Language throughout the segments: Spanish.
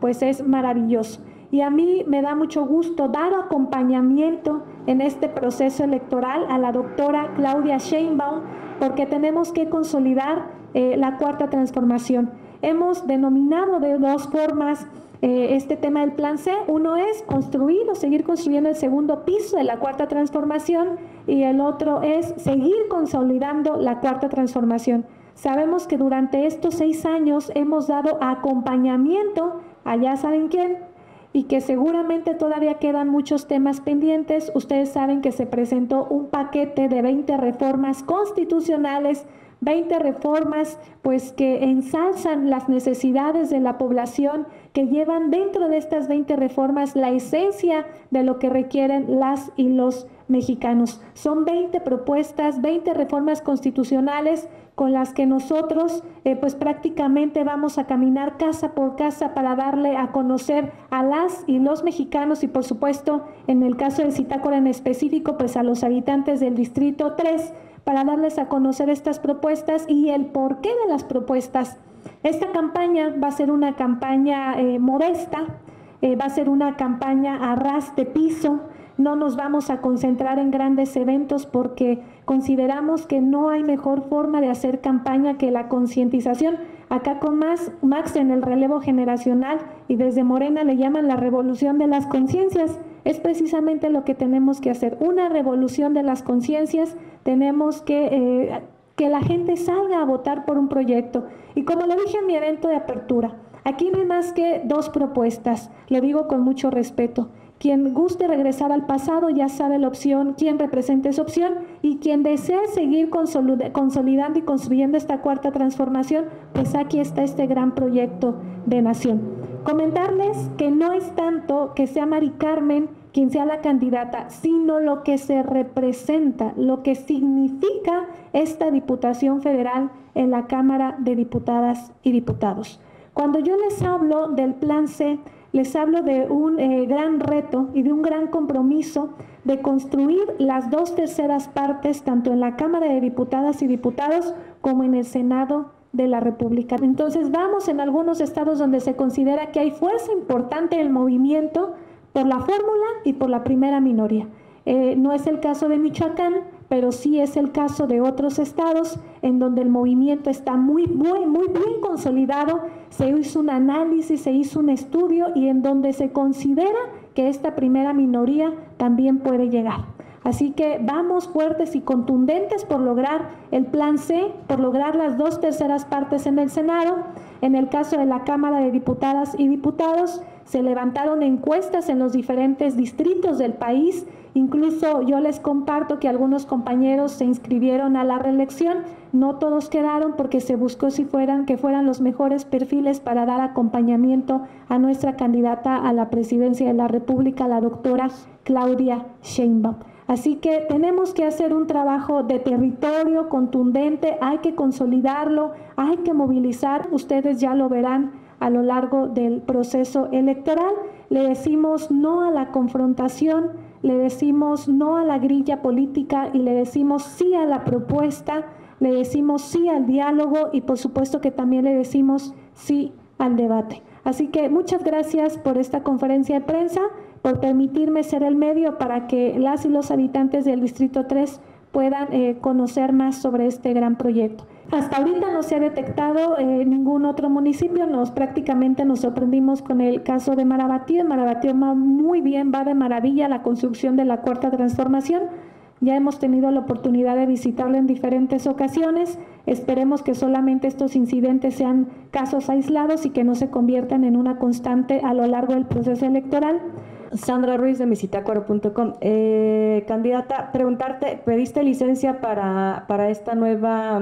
pues es maravilloso. Y a mí me da mucho gusto dar acompañamiento en este proceso electoral a la doctora Claudia Sheinbaum, porque tenemos que consolidar la cuarta transformación. Hemos denominado de dos formas este tema del plan C. Uno es construir o seguir construyendo el segundo piso de la cuarta transformación, y el otro es seguir consolidando la cuarta transformación. Sabemos que durante estos 6 años hemos dado acompañamiento a ya saben quién, y que seguramente todavía quedan muchos temas pendientes. Ustedes saben que se presentó un paquete de 20 reformas constitucionales, 20 reformas pues que ensalzan las necesidades de la población, que llevan dentro de estas 20 reformas la esencia de lo que requieren las y los mexicanos. Son 20 propuestas, 20 reformas constitucionales con las que nosotros pues prácticamente vamos a caminar casa por casa para darle a conocer a las y los mexicanos, y por supuesto en el caso de Zitácuaro en específico pues a los habitantes del Distrito 3, para darles a conocer estas propuestas y el porqué de las propuestas. Esta campaña va a ser una campaña modesta, va a ser una campaña a ras de piso. No nos vamos a concentrar en grandes eventos porque consideramos que no hay mejor forma de hacer campaña que la concientización. Acá con Max en el relevo generacional, y desde Morena le llaman la revolución de las conciencias. Es precisamente lo que tenemos que hacer, una revolución de las conciencias. Tenemos que la gente salga a votar por un proyecto. Y como lo dije en mi evento de apertura, aquí no hay más que 2 propuestas, lo digo con mucho respeto. Quien guste regresar al pasado ya sabe la opción, quien representa esa opción, y quien desee seguir consolidando y construyendo esta cuarta transformación, pues aquí está este gran proyecto de nación. Comentarles que no es tanto que sea Mari Carmen quien sea la candidata, sino lo que se representa, lo que significa esta Diputación Federal en la Cámara de Diputadas y Diputados. Cuando yo les hablo del Plan C, les hablo de un gran reto y de un gran compromiso de construir las 2/3 partes, tanto en la Cámara de Diputadas y Diputados como en el Senado de la República. Entonces vamos en algunos estados donde se considera que hay fuerza importante en el movimiento por la fórmula y por la primera minoría. No es el caso de Michoacán, pero sí es el caso de otros estados en donde el movimiento está muy bien consolidado. Se hizo un análisis, se hizo un estudio, y en donde se considera que esta primera minoría también puede llegar. Así que vamos fuertes y contundentes por lograr el Plan C, por lograr las 2/3 partes en el Senado. En el caso de la Cámara de Diputadas y Diputados, se levantaron encuestas en los diferentes distritos del país. Incluso yo les comparto que algunos compañeros se inscribieron a la reelección. No todos quedaron porque se buscó que fueran los mejores perfiles para dar acompañamiento a nuestra candidata a la presidencia de la República, la doctora Claudia Sheinbaum. Así que tenemos que hacer un trabajo de territorio contundente, hay que consolidarlo, hay que movilizar. Ustedes ya lo verán a lo largo del proceso electoral. Le decimos no a la confrontación, le decimos no a la grilla política y le decimos sí a la propuesta, le decimos sí al diálogo y por supuesto que también le decimos sí al debate. Así que muchas gracias por esta conferencia de prensa, por permitirme ser el medio para que las y los habitantes del Distrito 3 puedan conocer más sobre este gran proyecto. Hasta ahorita no se ha detectado ningún otro municipio, prácticamente nos sorprendimos con el caso de Marabatío. Marabatío va muy bien, va de maravilla la construcción de la cuarta transformación. Ya hemos tenido la oportunidad de visitarlo en diferentes ocasiones. Esperemos que solamente estos incidentes sean casos aislados y que no se conviertan en una constante a lo largo del proceso electoral. Sandra Ruiz de misitácuaro.com. Candidata, preguntarte, ¿pediste licencia para esta nueva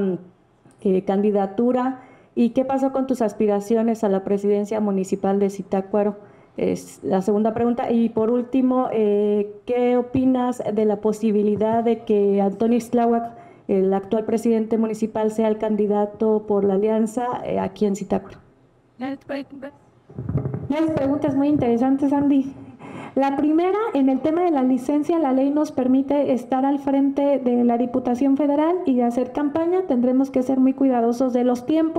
candidatura? ¿Y qué pasó con tus aspiraciones a la presidencia municipal de Zitácuaro? Es la segunda pregunta. Y por último, ¿qué opinas de la posibilidad de que Antonio Ixtláhuac, el actual presidente municipal, sea el candidato por la alianza aquí en Zitácuaro? Las preguntas muy interesantes, Andy. La primera, en el tema de la licencia, la ley nos permite estar al frente de la Diputación Federal y de hacer campaña. Tendremos que ser muy cuidadosos de los tiempos,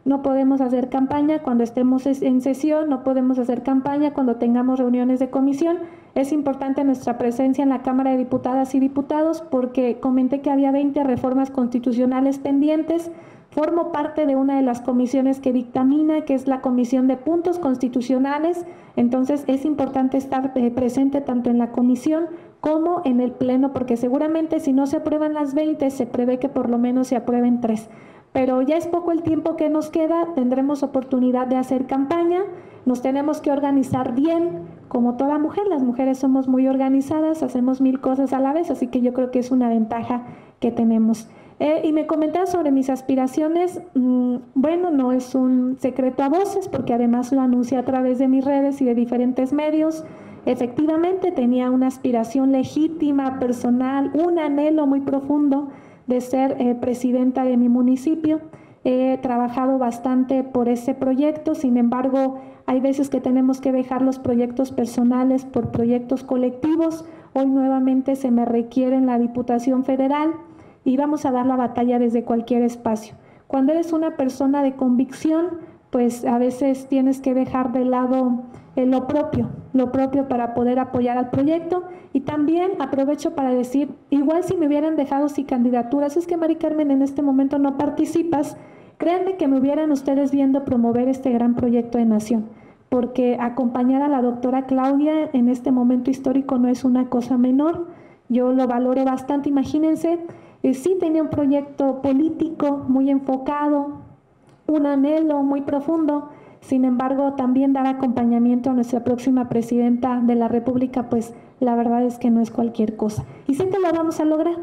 No podemos hacer campaña cuando estemos en sesión, no podemos hacer campaña cuando tengamos reuniones de comisión. Es importante nuestra presencia en la Cámara de Diputadas y Diputados porque comenté que había 20 reformas constitucionales pendientes. Formo parte de una de las comisiones que dictamina, que es la Comisión de Puntos Constitucionales. Entonces es importante estar presente tanto en la comisión como en el pleno, porque seguramente si no se aprueban las 20, se prevé que por lo menos se aprueben 3. Pero ya es poco el tiempo que nos queda, tendremos oportunidad de hacer campaña, nos tenemos que organizar bien, como toda mujer, las mujeres somos muy organizadas, hacemos 1000 cosas a la vez, así que yo creo que es una ventaja que tenemos. Y me comentaba sobre mis aspiraciones, bueno, no es un secreto a voces, porque además lo anuncié a través de mis redes y de diferentes medios. Efectivamente tenía una aspiración legítima, personal, un anhelo muy profundo de ser presidenta de mi municipio. He trabajado bastante por ese proyecto, sin embargo, hay veces que tenemos que dejar los proyectos personales por proyectos colectivos. Hoy nuevamente se me requiere en la Diputación Federal y vamos a dar la batalla desde cualquier espacio. Cuando eres una persona de convicción, pues a veces tienes que dejar de lado lo propio para poder apoyar al proyecto. Y también aprovecho para decir, igual si me hubieran dejado sin candidaturas, es que Mari Carmen en este momento no participas, créanme que me hubieran ustedes viendo promover este gran proyecto de nación, porque acompañar a la doctora Claudia en este momento histórico no es una cosa menor, yo lo valoro bastante. Imagínense, sí tenía un proyecto político muy enfocado, un anhelo muy profundo. Sin embargo, también dar acompañamiento a nuestra próxima presidenta de la República, pues la verdad es que no es cualquier cosa. Y sé que lo vamos a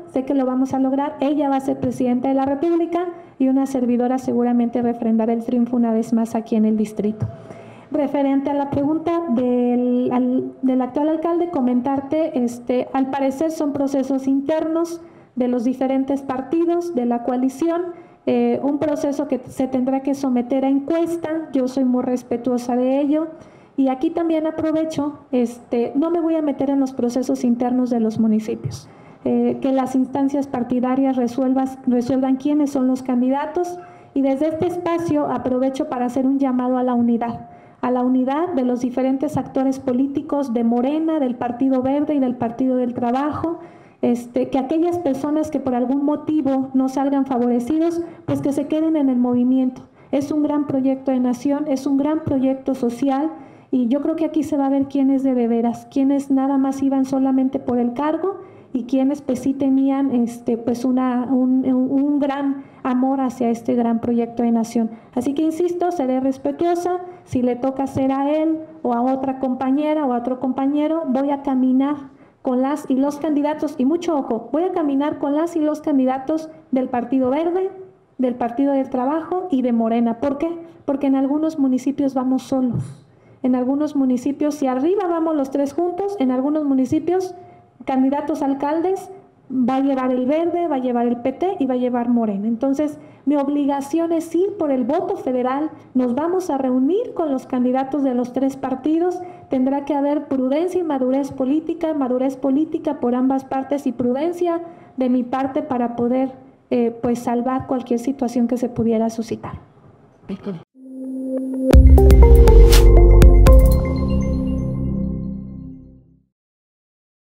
lograr, ella va a ser presidenta de la República y una servidora seguramente refrendará el triunfo una vez más aquí en el distrito. Referente a la pregunta del actual alcalde, comentarte, al parecer son procesos internos de los diferentes partidos de la coalición, un proceso que se tendrá que someter a encuesta. Yo soy muy respetuosa de ello y aquí también aprovecho, no me voy a meter en los procesos internos de los municipios, que las instancias partidarias resuelvan quiénes son los candidatos, y desde este espacio aprovecho para hacer un llamado a la unidad de los diferentes actores políticos de Morena, del Partido Verde y del Partido del Trabajo. Que aquellas personas que por algún motivo no salgan favorecidos, pues que se queden en el movimiento. Es un gran proyecto de nación, es un gran proyecto social y yo creo que aquí se va a ver quiénes de veras, quiénes nada más iban solamente por el cargo y quienes pues sí tenían pues un gran amor hacia este gran proyecto de nación. Así que insisto, seré respetuosa, si le toca ser a él o a otra compañera o a otro compañero, voy a caminar con las y los candidatos, y mucho ojo, voy a caminar con las y los candidatos del Partido Verde, del Partido del Trabajo y de Morena. ¿Por qué? Porque en algunos municipios vamos solos. En algunos municipios, si arriba vamos los 3 juntos, en algunos municipios, candidatos a alcaldes, va a llevar el Verde, va a llevar el PT y va a llevar Morena. Entonces, mi obligación es ir por el voto federal, nos vamos a reunir con los candidatos de los 3 partidos, tendrá que haber prudencia y madurez política por ambas partes y prudencia de mi parte para poder pues salvar cualquier situación que se pudiera suscitar.